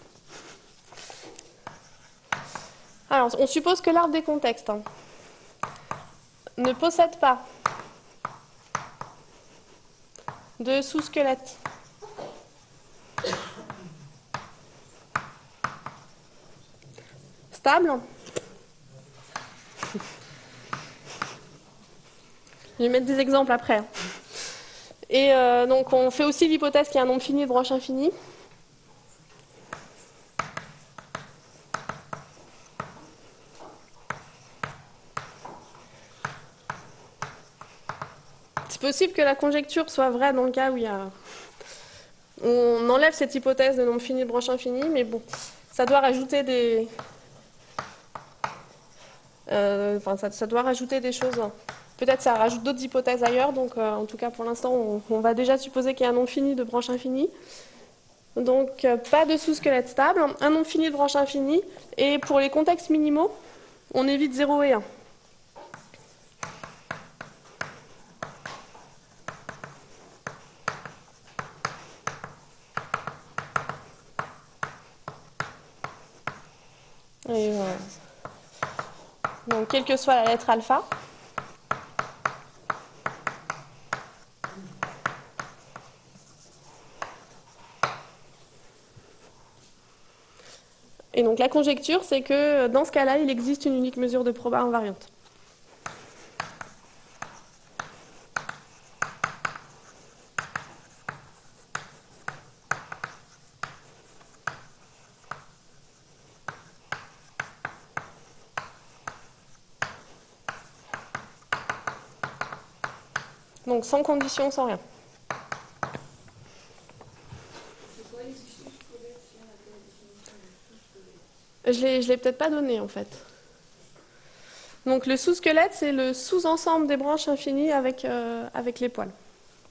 Alors, on suppose que l'arbre des contextes hein, ne possède pas de sous-squelette stable. Je vais mettre des exemples après. Et euh, donc, on fait aussi l'hypothèse qu'il y a un nombre fini de branches infinies. C'est possible que la conjecture soit vraie dans le cas où il y a... on enlève cette hypothèse de nombre fini de branches infinies, mais bon, ça doit rajouter des... Euh, enfin, ça, ça doit rajouter des choses. Peut-être ça rajoute d'autres hypothèses ailleurs, donc euh, en tout cas pour l'instant, on, on va déjà supposer qu'il y a un nombre fini de branches infinies. Donc euh, pas de sous-squelette stable, un nombre fini de branches infinies, et pour les contextes minimaux, on évite zéro et un. Et, euh, donc, quelle que soit la lettre alpha. Et donc, la conjecture, c'est que dans ce cas-là, il existe une unique mesure de proba invariante. Donc, sans condition, sans rien. Je ne l'ai peut-être pas donné, en fait. Donc, le sous-squelette, c'est le sous-ensemble des branches infinies avec, euh, avec les poils.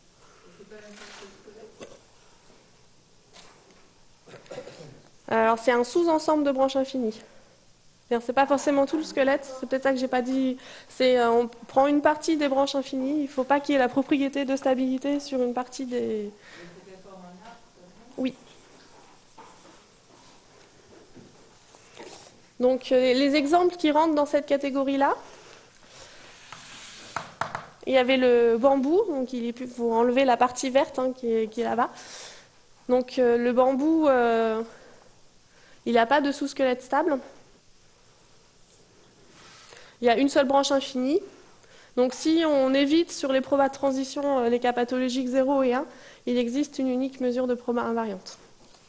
Alors, c'est un sous-ensemble de branches infinies. C'est pas forcément tout le squelette, c'est peut-être ça que j'ai pas dit. C'est euh, on prend une partie des branches infinies, il ne faut pas qu'il y ait la propriété de stabilité sur une partie des... Oui. Donc euh, les exemples qui rentrent dans cette catégorie-là, il y avait le bambou, donc il est plus pour enlever la partie verte hein, qui est, qui est là-bas. Donc euh, le bambou, euh, il n'a pas de sous-squelette stable. Il y a une seule branche infinie. Donc si on évite sur les probas de transition les cas pathologiques zéro et un, il existe une unique mesure de proba invariante.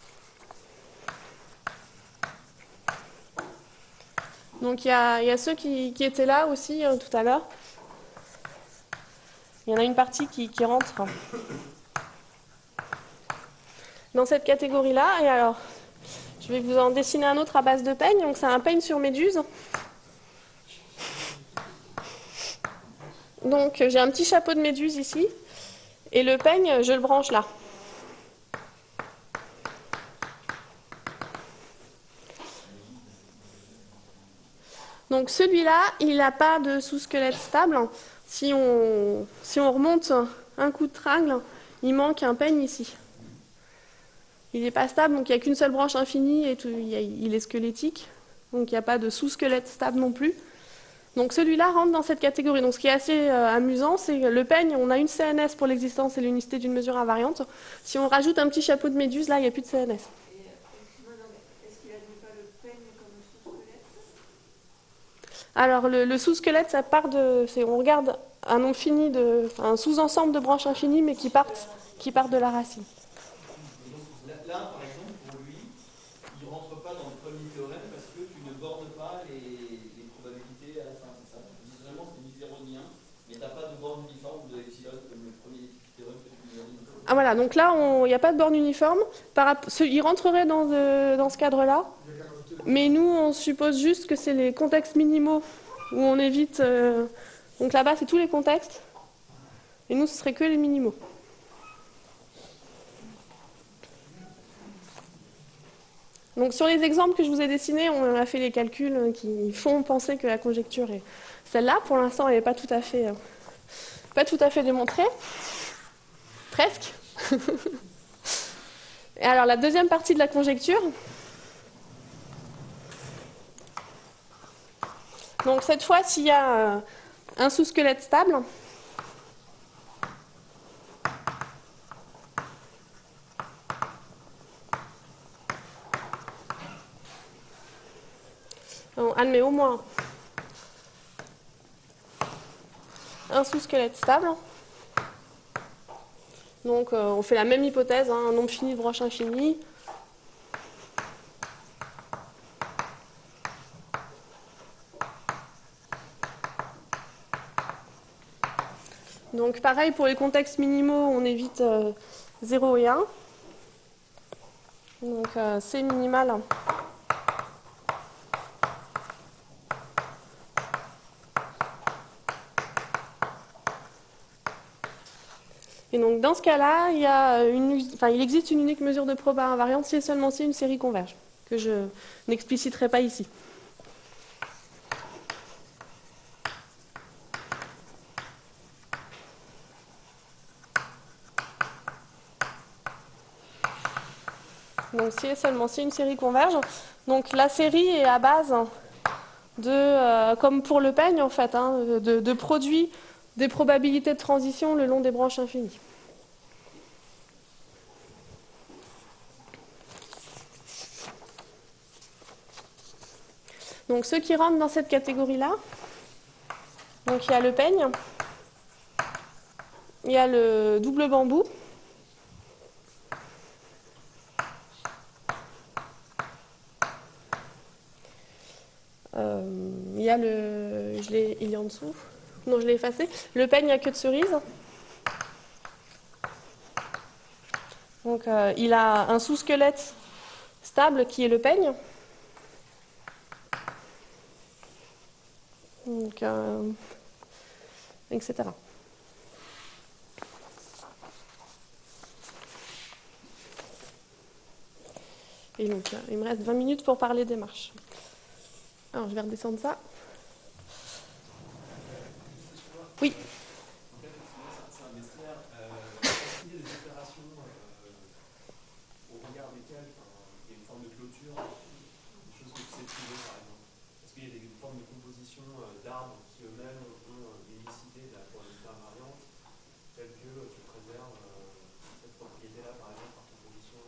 Donc il y a, il y a ceux qui, qui étaient là aussi hein, tout à l'heure. Il y en a une partie qui, qui rentre dans cette catégorie-là. Et alors, je vais vous en dessiner un autre à base de peigne. Donc c'est un peigne sur méduse. Donc j'ai un petit chapeau de méduse ici. Et le peigne, je le branche là. Donc celui-là, il n'a pas de sous-squelette stable. Si on, si on remonte un coup de tringle, il manque un peigne ici. Il n'est pas stable, donc il n'y a qu'une seule branche infinie et tout, il est squelettique. Donc il n'y a pas de sous-squelette stable non plus. Donc celui-là rentre dans cette catégorie. Donc ce qui est assez euh, amusant, c'est que le peigne, on a une C N S pour l'existence et l'unicité d'une mesure invariante. Si on rajoute un petit chapeau de méduse, là, il n'y a plus de C N S. Est-ce qu'il n'admet pas le peigne comme sous-squelette? Alors le, le sous-squelette, ça part de... On regarde un nombre fini de... un sous-ensemble de branches infinies, mais qui partent, qui partent de la racine. Là, là, par exemple, pour lui, il ne rentre pas dans le premier théorème parce que tu ne bornes pas les, les probabilités à la fin, c'est ça? Visuellement, c'est ni zéro ni un, mais tu n'as pas de borne uniforme de epsilon comme le premier théorème que tu nous as dit. Ah voilà, donc là, il n'y a pas de borne uniforme. Par, ce, il rentrerait dans, de, dans ce cadre-là, mais nous, on suppose juste que c'est les contextes minimaux où on évite... Euh, donc là-bas, c'est tous les contextes, et nous, ce serait que les minimaux. Donc sur les exemples que je vous ai dessinés, on a fait les calculs qui font penser que la conjecture est celle-là. Pour l'instant, elle n'est pas tout à fait, pas tout à fait démontrée. Presque. Et alors la deuxième partie de la conjecture. Donc cette fois, s'il y a un sous-squelette stable, on admet au moins un sous-squelette stable. Donc euh, on fait la même hypothèse, hein, un nombre fini de branches infinies. Donc pareil pour les contextes minimaux, on évite euh, zéro et un. Donc euh, C minimal. Et donc dans ce cas-là, il, y a une, enfin, il existe une unique mesure de proba invariante si et seulement si une série converge, que je n'expliciterai pas ici. Donc si et seulement si une série converge. Donc la série est à base de, euh, comme pour le peigne en fait, hein, de, de produits des probabilités de transition le long des branches infinies. Donc ceux qui rentrent dans cette catégorie-là, donc il y a le peigne, il y a le double bambou, euh, il y a le, je l'ai, il est en dessous, non je l'ai effacé, le peigne à queue de cerise. Donc euh, il a un sous-squelette stable qui est le peigne. Donc, euh, et cetera. Et donc, là, il me reste vingt minutes pour parler des marches. Alors, je vais redescendre ça. Oui. C'est un bestiaire. Euh, Est-ce qu'il y a des opérations euh, au regard desquelles il y a une forme de clôture, des choses que tu sais trouver par exemple? Est-ce qu'il y a des formes de composition euh, d'arbres qui eux-mêmes ont euh, l'unicité de la probabilité invariante, telle que euh, tu préserves euh, cette propriété-là par exemple par composition?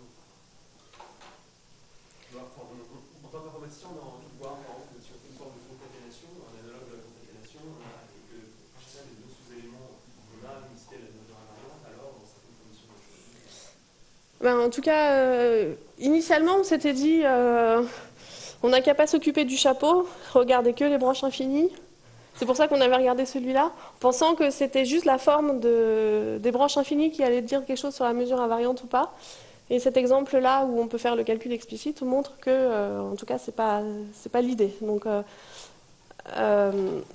Tu vois, enfin, on, on, en tant qu'informaticien, on a envie de voir par exemple si on fait une forme de concaténation, un analogue de la concaténation, et que je sais, les deux sous-éléments, on a l'unicité de la mesure invariante, alors dans certaines conditions de choses. Ben, en tout cas, euh, initialement, on s'était dit, euh, on n'a qu'à pas s'occuper du chapeau, regarder que les branches infinies. C'est pour ça qu'on avait regardé celui-là, pensant que c'était juste la forme de, des branches infinies qui allait dire quelque chose sur la mesure invariante ou pas. Et cet exemple-là, où on peut faire le calcul explicite, montre que, euh, en tout cas, c'est pas, c'est pas l'idée. Donc, euh, euh,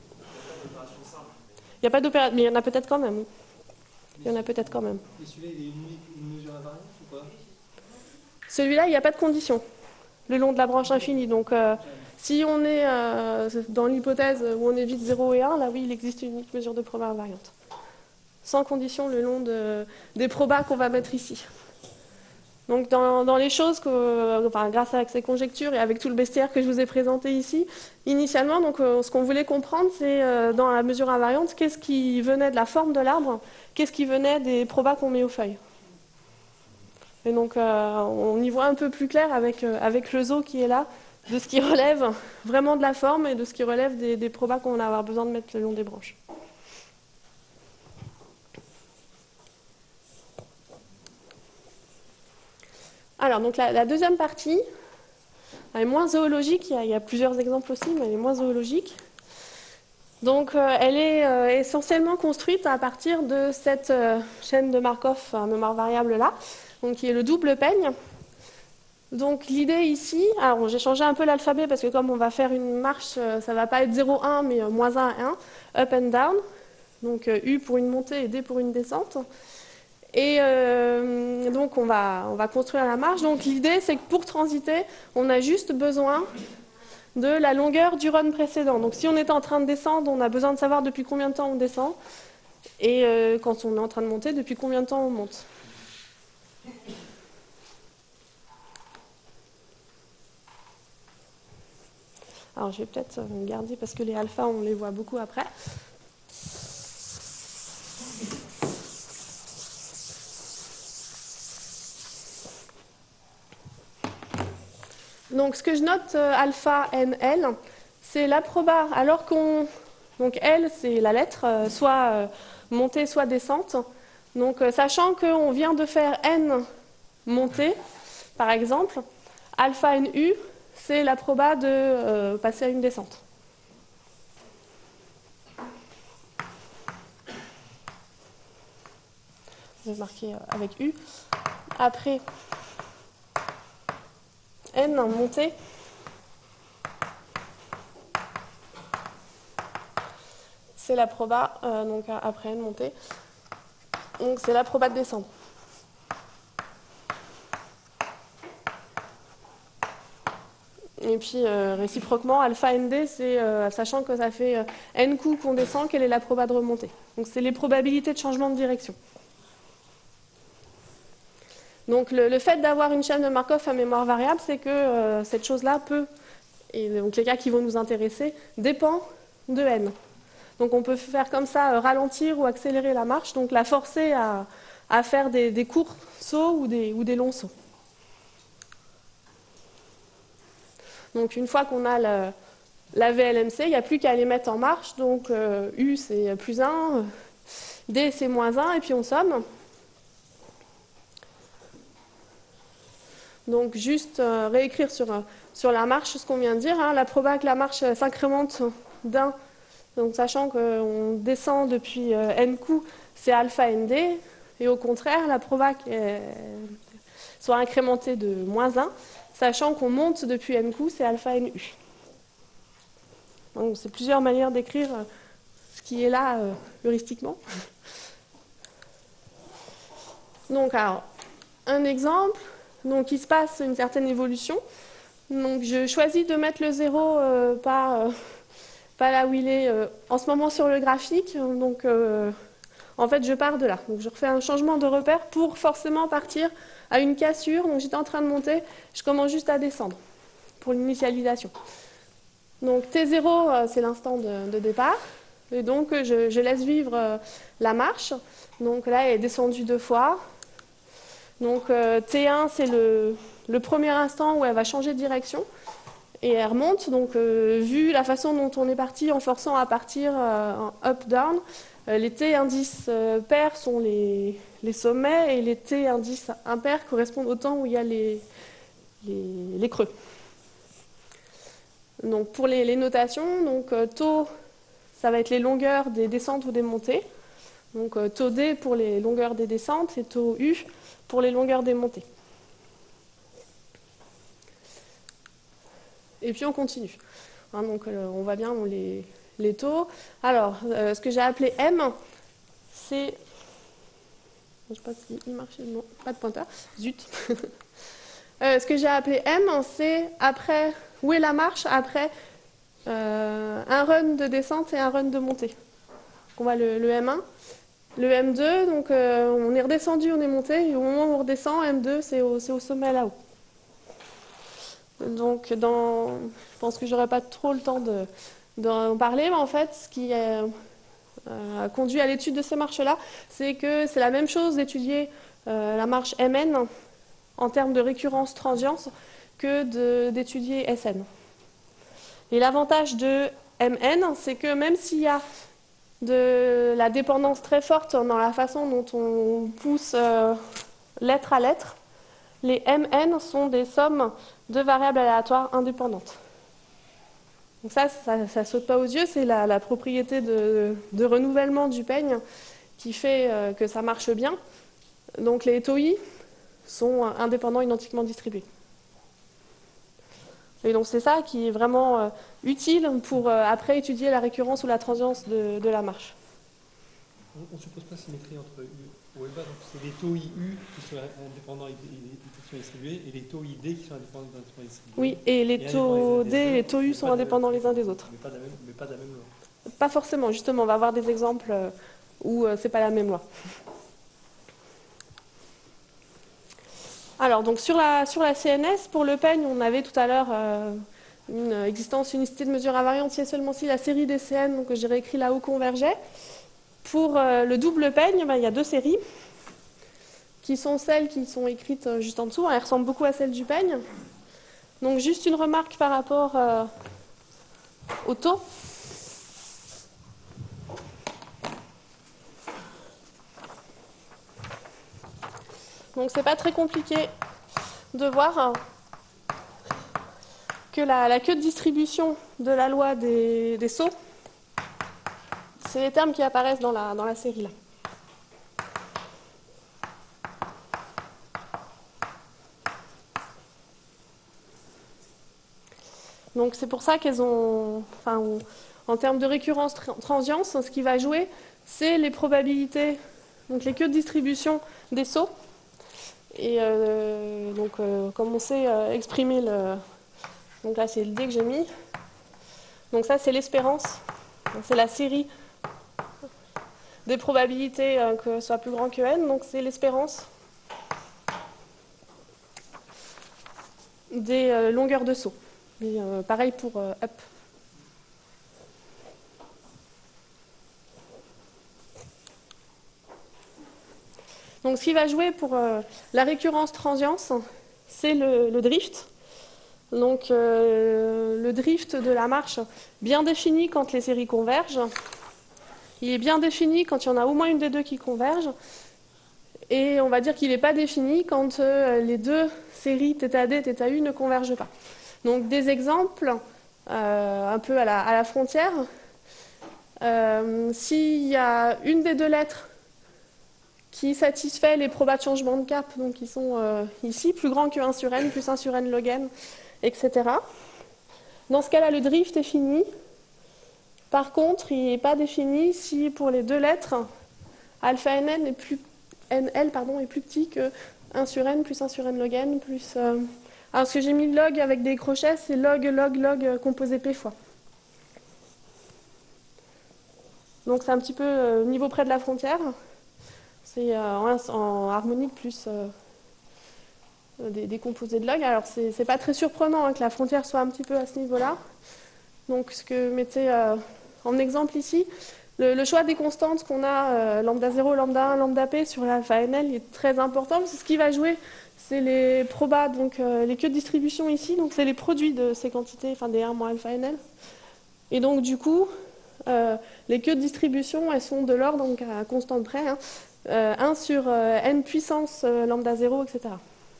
il n'y a pas d'opération, mais il y en a peut-être quand même. Il y en a peut-être quand même. Et celui-là, il est unique, une mesure invariante ou pas? Celui-là, il n'y a pas de condition le long de la branche infinie. Donc, euh, Si on est euh, dans l'hypothèse où on évite zéro et un, là oui, il existe une unique mesure de proba invariante. Sans condition le long de, des probas qu'on va mettre ici. Donc dans, dans les choses, que, enfin, grâce à ces conjectures et avec tout le bestiaire que je vous ai présenté ici, initialement, donc, euh, ce qu'on voulait comprendre, c'est euh, dans la mesure invariante, qu'est-ce qui venait de la forme de l'arbre, qu'est-ce qui venait des probas qu'on met aux feuilles. Et donc euh, on y voit un peu plus clair avec, euh, avec le zoo qui est là, de ce qui relève vraiment de la forme et de ce qui relève des, des probas qu'on va avoir besoin de mettre le long des branches. Alors, donc la, la deuxième partie, elle est moins zoologique, il y, a, il y a plusieurs exemples aussi, mais elle est moins zoologique. Donc, euh, elle est euh, essentiellement construite à partir de cette euh, chaîne de Markov à mémoire variable là, donc qui est le double peigne. Donc, l'idée ici, alors j'ai changé un peu l'alphabet parce que comme on va faire une marche, euh, ça ne va pas être zéro, un, mais euh, moins un, un, up and down. Donc, euh, U pour une montée et D pour une descente. Et euh, donc, on va, on va construire la marche. Donc, l'idée, c'est que pour transiter, on a juste besoin de la longueur du run précédent. Donc, si on est en train de descendre, on a besoin de savoir depuis combien de temps on descend. Et euh, quand on est en train de monter, depuis combien de temps on monte. Alors, je vais peut-être garder parce que les alphas, on les voit beaucoup après. Donc, ce que je note, euh, alpha N L, c'est la proba. Alors qu'on. Donc, L, c'est la lettre, euh, soit euh, montée, soit descente. Donc, euh, sachant qu'on vient de faire N montée, par exemple, alpha N U, c'est la proba de euh, passer à une descente. Je vais marquer euh, avec U. Après. N montée, c'est la proba, euh, donc après N montée, donc c'est la proba de descente. Et puis euh, réciproquement, alpha N D, c'est euh, sachant que ça fait euh, N coups qu'on descend, quelle est la proba de remontée. Donc c'est les probabilités de changement de direction. Donc le, le fait d'avoir une chaîne de Markov à mémoire variable, c'est que euh, cette chose-là peut, et donc les cas qui vont nous intéresser, dépend de N. Donc on peut faire comme ça, euh, ralentir ou accélérer la marche, donc la forcer à, à faire des, des courts sauts ou des, ou des longs sauts. Donc une fois qu'on a le, la V L M C, il n'y a plus qu'à les mettre en marche, donc euh, U c'est plus un, D c'est moins un, et puis on somme. Donc juste euh, réécrire sur, euh, sur la marche ce qu'on vient de dire. Hein, la proba que la marche euh, s'incrémente d'un, donc sachant qu'on descend depuis euh, N coups, c'est alpha N D. Et au contraire, la proba qui est, soit incrémentée de moins un, sachant qu'on monte depuis N coups, c'est alpha N U. Donc c'est plusieurs manières d'écrire euh, ce qui est là euh, heuristiquement. Donc alors, un exemple. Donc, il se passe une certaine évolution. Donc, je choisis de mettre le zéro euh, pas, euh, pas là où il est euh, en ce moment sur le graphique. Donc, euh, en fait, je pars de là. Donc, je refais un changement de repère pour forcément partir à une cassure. Donc, j'étais en train de monter. Je commence juste à descendre pour l'initialisation. Donc, T zéro, euh, c'est l'instant de, de départ. Et donc, je, je laisse vivre euh, la marche. Donc, là, elle est descendue deux fois. Donc euh, T un, c'est le, le premier instant où elle va changer de direction et elle remonte. Donc euh, vu la façon dont on est parti en forçant à partir euh, en up-down, euh, les T indices euh, pairs sont les, les sommets et les T indices impairs correspondent au temps où il y a les, les, les creux. Donc pour les, les notations, donc, euh, taux, ça va être les longueurs des descentes ou des montées. Donc euh, taux D pour les longueurs des descentes et taux U pour les longueurs des montées. Et puis on continue. Hein, donc euh, on voit bien on les, les taux. Alors, euh, ce que j'ai appelé M, c'est... Je ne sais pas s'il marchait, non, pas de pointeur. Zut. Euh, ce que j'ai appelé M, c'est après, où est la marche après euh, un run de descente et un run de montée. Donc on voit le, le M un. Le M deux, donc euh, on est redescendu, on est monté, et au moment où on redescend, M deux, c'est au, c'est au sommet là-haut. Donc, dans, je pense que j'aurai pas trop le temps de, d'en parler, mais en fait, ce qui est, euh, a conduit à l'étude de ces marches-là, c'est que c'est la même chose d'étudier euh, la marche M N en termes de récurrence transience que de, d'étudier S N. Et l'avantage de M N, c'est que même s'il y a de la dépendance très forte dans la façon dont on pousse euh, lettre à lettre, les M N sont des sommes de variables aléatoires indépendantes. Donc ça, ça ne saute pas aux yeux, c'est la, la propriété de, de renouvellement du peigne qui fait euh, que ça marche bien. Donc les tau i sont indépendants identiquement distribués. Et donc c'est ça qui est vraiment euh, utile pour euh, après étudier la récurrence ou la transience de, de la marche. On ne suppose pas symétrie entre U ou bas, donc c'est les tau I U qui sont indépendants identiquement distribués et les tau I D qui sont indépendants identiquement distribués. Oui, et les et taux D et les taux U sont indépendants les uns des autres. Mais pas de la même, mais pas de la même loi. Pas forcément, justement, on va avoir des exemples euh, où euh, c'est pas la même loi. Alors, donc sur la, sur la C N S, pour le peigne, on avait tout à l'heure euh, une existence unicité de mesure invariante si et seulement si la série des C N, donc, que j'ai réécrit là-haut, convergeait. Pour euh, le double peigne, ben, il y a deux séries, qui sont celles qui sont écrites euh, juste en dessous. Elles ressemblent beaucoup à celles du peigne. Donc, juste une remarque par rapport euh, au taux. Donc, c'est pas très compliqué de voir hein, que la, la queue de distribution de la loi des, des sauts, c'est les termes qui apparaissent dans la, dans la série là. Donc c'est pour ça qu'elles ont, enfin, on, en termes de récurrence transience, ce qui va jouer, c'est les probabilités, donc les queues de distribution des sauts. Et euh, donc euh, comme on sait euh, exprimer le, donc là c'est le D que j'ai mis. Donc ça c'est l'espérance, c'est la série des probabilités euh, que ce soit plus grand que n, donc c'est l'espérance des euh, longueurs de saut. Et, euh, pareil pour euh, up. Donc ce qui va jouer pour euh, la récurrence transience, c'est le, le drift. Donc euh, le drift de la marche, bien défini quand les séries convergent. Il est bien défini quand il y en a au moins une des deux qui converge. Et on va dire qu'il n'est pas défini quand euh, les deux séries θD et θU ne convergent pas. Donc des exemples, euh, un peu à la, à la frontière. Euh, S'il y a une des deux lettres qui satisfait les probas de changement de cap, donc qui sont euh, ici, plus grand que un sur n, plus un sur n log n, et cetera. Dans ce cas-là, le drift est fini. Par contre, il n'est pas défini si pour les deux lettres, alpha nn est plus, nl pardon, est plus petit que un sur n plus un sur n log n plus... Euh... Alors, ce que j'ai mis log avec des crochets, c'est log, log, log composé p fois. Donc, c'est un petit peu euh, niveau près de la frontière. C'est euh, en, en harmonique plus euh, des, des composés de log. Alors, c'est pas très surprenant hein, que la frontière soit un petit peu à ce niveau-là. Donc, ce que mettez euh, en exemple ici, le, le choix des constantes qu'on a, euh, lambda zéro, lambda un, lambda p sur l'alpha N L est très important parce que ce qui va jouer, c'est les probas, donc euh, les queues de distribution ici, donc c'est les produits de ces quantités, enfin des un moins alpha N L. Et donc, du coup, euh, les queues de distribution, elles sont de l'ordre, donc à constante près, hein, euh, un sur euh, n puissance euh, lambda zéro, et cetera.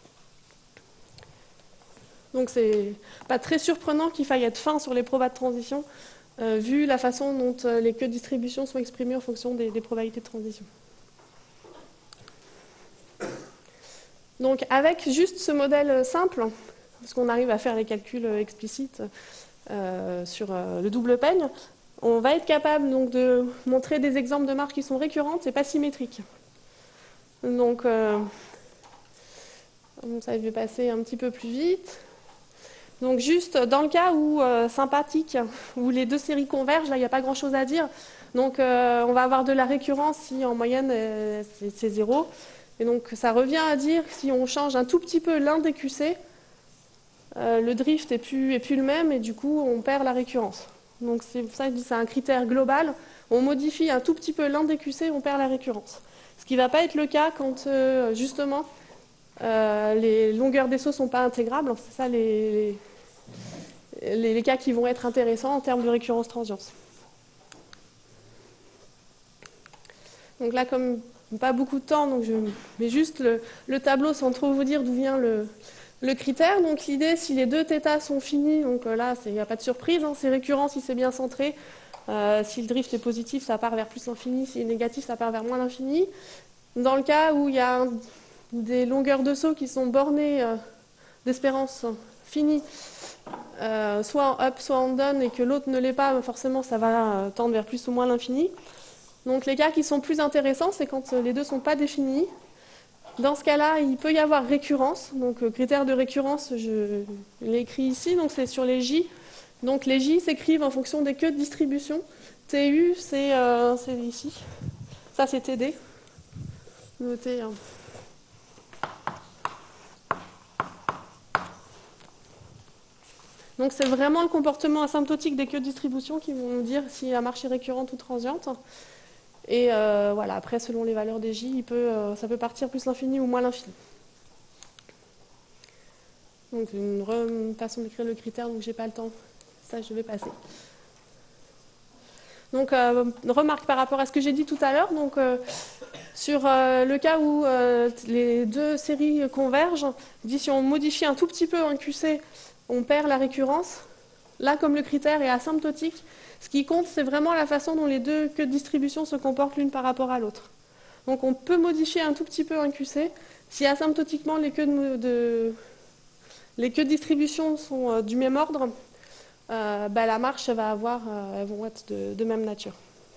Donc c'est pas très surprenant qu'il faille être fin sur les probas de transition, euh, vu la façon dont euh, les queues de distribution sont exprimées en fonction des, des probabilités de transition. Donc avec juste ce modèle simple, parce qu'on arrive à faire les calculs explicites euh, sur euh, le double peigne, on va être capable donc, de montrer des exemples de marches qui sont récurrentes et pas symétriques. Donc, euh, Donc ça, je vais passer un petit peu plus vite. Donc juste dans le cas où euh, sympathique, où les deux séries convergent, là il n'y a pas grand chose à dire. Donc euh, on va avoir de la récurrence si en moyenne euh, c'est zéro. Et donc ça revient à dire que si on change un tout petit peu l'un des Q C, euh, le drift n'est plus, est plus le même et du coup on perd la récurrence. Donc c'est pour ça que je dis que c'est un critère global. On modifie un tout petit peu l'un des Q C, on perd la récurrence. Ce qui ne va pas être le cas quand euh, justement Euh, les longueurs des sauts ne sont pas intégrables. C'est ça les, les, les cas qui vont être intéressants en termes de récurrence-transience. Donc là, comme pas beaucoup de temps, donc je mets juste le, le tableau sans trop vous dire d'où vient le, le critère. Donc l'idée, si les deux θ sont finis, donc là, il n'y a pas de surprise, hein, c'est récurrent si c'est bien centré. Euh, si le drift est positif, ça part vers plus l'infini. Si est négatif, ça part vers moins l'infini. Dans le cas où il y a un des longueurs de saut qui sont bornées euh, d'espérance finie, euh, soit en up, soit en down, et que l'autre ne l'est pas, forcément ça va euh, tendre vers plus ou moins l'infini. Donc les cas qui sont plus intéressants, c'est quand euh, les deux ne sont pas définis. Dans ce cas-là, il peut y avoir récurrence. Donc euh, critère de récurrence, je l'ai écrit ici, donc c'est sur les J. Donc les J s'écrivent en fonction des queues de distribution. T U, c'est euh, ici. Ça, c'est T D. Notez. Hein. Donc c'est vraiment le comportement asymptotique des queues de distribution qui vont nous dire si la marche est récurrente ou transiente. Et euh, voilà, après, selon les valeurs des J, il peut, euh, ça peut partir plus l'infini ou moins l'infini. Donc une, re, une façon d'écrire le critère, donc j'ai pas le temps. Ça, je vais passer. Donc, euh, remarque par rapport à ce que j'ai dit tout à l'heure. Donc, euh, sur euh, le cas où euh, les deux séries convergent, dit si on modifie un tout petit peu un Q C, on perd la récurrence. Là, comme le critère est asymptotique, ce qui compte, c'est vraiment la façon dont les deux queues de distribution se comportent l'une par rapport à l'autre. Donc, on peut modifier un tout petit peu un Q C. Si asymptotiquement, les queues de, de, les queues de distribution sont euh, du même ordre, euh, bah, la marche, elle va avoir, euh, elles vont être de, de même nature.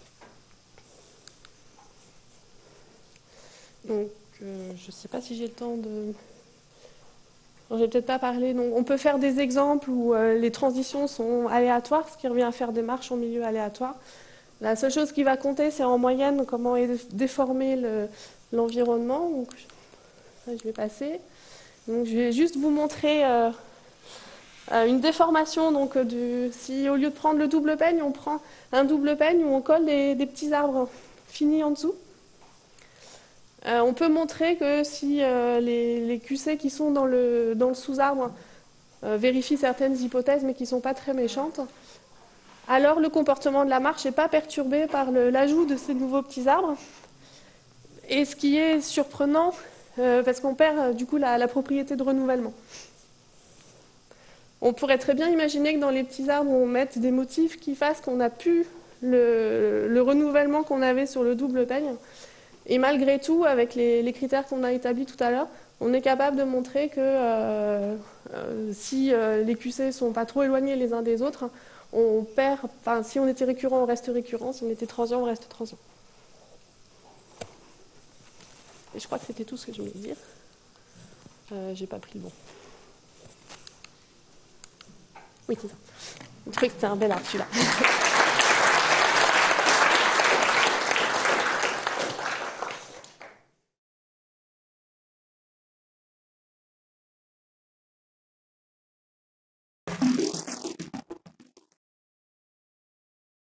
Donc, euh, je ne sais pas si j'ai le temps de... Je ne vais peut-être pas parler. Donc, on peut faire des exemples où euh, les transitions sont aléatoires, ce qui revient à faire des marches en milieu aléatoire. La seule chose qui va compter, c'est en moyenne comment est déformé l'environnement. Donc, ça, je vais passer. Donc, je vais juste vous montrer euh, euh, une déformation. Donc, du, si au lieu de prendre le double peigne, on prend un double peigne où on colle des, des petits arbres finis en dessous. Euh, on peut montrer que si euh, les, les Q C qui sont dans le, dans le sous-arbre euh, vérifient certaines hypothèses mais qui ne sont pas très méchantes, alors le comportement de la marche n'est pas perturbé par l'ajout de ces nouveaux petits arbres. Et ce qui est surprenant, euh, parce qu'on perd euh, du coup la, la propriété de renouvellement. On pourrait très bien imaginer que dans les petits arbres, on mette des motifs qui fassent qu'on n'a plus le, le renouvellement qu'on avait sur le double peigne. Et malgré tout, avec les, les critères qu'on a établis tout à l'heure, on est capable de montrer que euh, euh, si euh, les Q C ne sont pas trop éloignés les uns des autres, on perd, enfin, si on était récurrent, on reste récurrent, si on était transient, on reste transient. Et je crois que c'était tout ce que je voulais dire. Euh, j'ai pas pris le bon. Oui, c'est ça. Je trouvais que c'était un bel arbre celui-là.